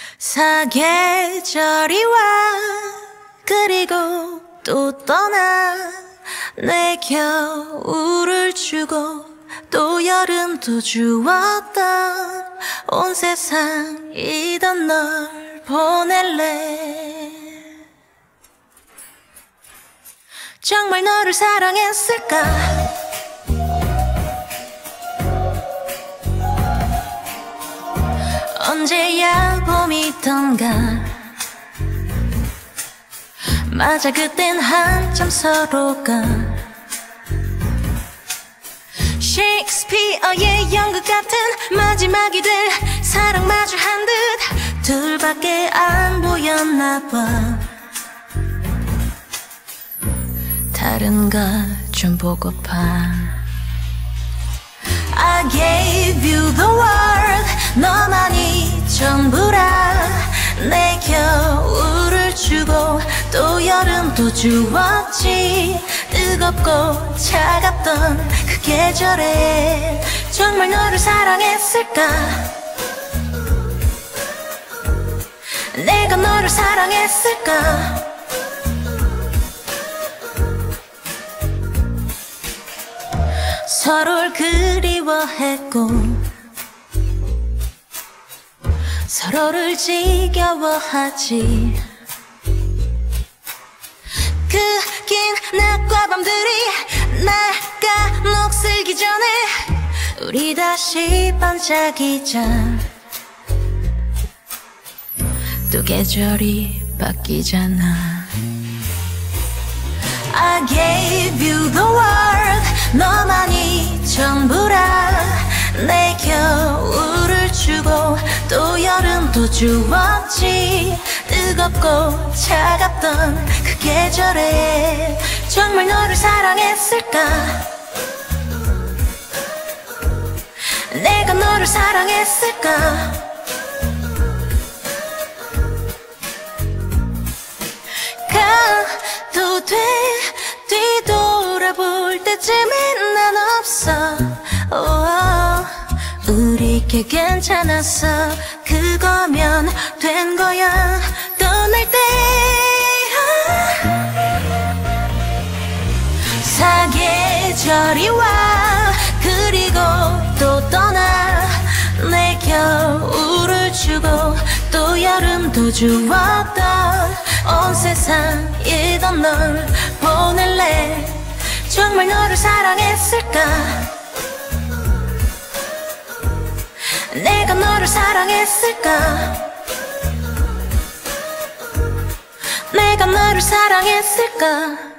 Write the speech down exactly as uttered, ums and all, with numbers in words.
사계절이 와 그리고 또 떠나 내 겨울을 주고 또 여름도 주었던 온 세상이던 널 보낼래. 정말 너를 사랑했을까? 언제야 봄이던가. 맞아 그땐 한참 서로가 셰익스피어의 연극 같은 마지막이 될 사랑 마주한 듯 둘밖에 안 보였나 봐. 다른 것 좀 보고파. I gave you the world. 너만이 전부라. 내 겨울을 주고 또 여름도 주었지. 뜨겁고 차갑던 그 계절에 정말 너를 사랑했을까? 내가 너를 사랑했을까? 서로를 그리워했고 서로를 지겨워하지. 그 긴 낮과 밤들이 날까 녹슬기 전에 우리 다시 반짝이자. 또 계절이 바뀌잖아. I gave you the world. 너만이 전부라. 내 겨울을 주고 또 여름도 주었지. 뜨겁고 차갑던 그 계절에 정말 너를 사랑했을까? 내가 너를 사랑했을까? 가도 돼. 뒤돌아볼 때쯤엔 난 없어. oh, 우리 꽤 괜찮았어. 그거면 된 거야. 떠날 때 사계절이 와 그리고 또 떠나. 내 겨울을 주고 또 여름도 주었던 온 세상이던 널 보낼래. 정말 너를 사랑했을까? 내가 너를 사랑했을까? 내가 너를 사랑했을까?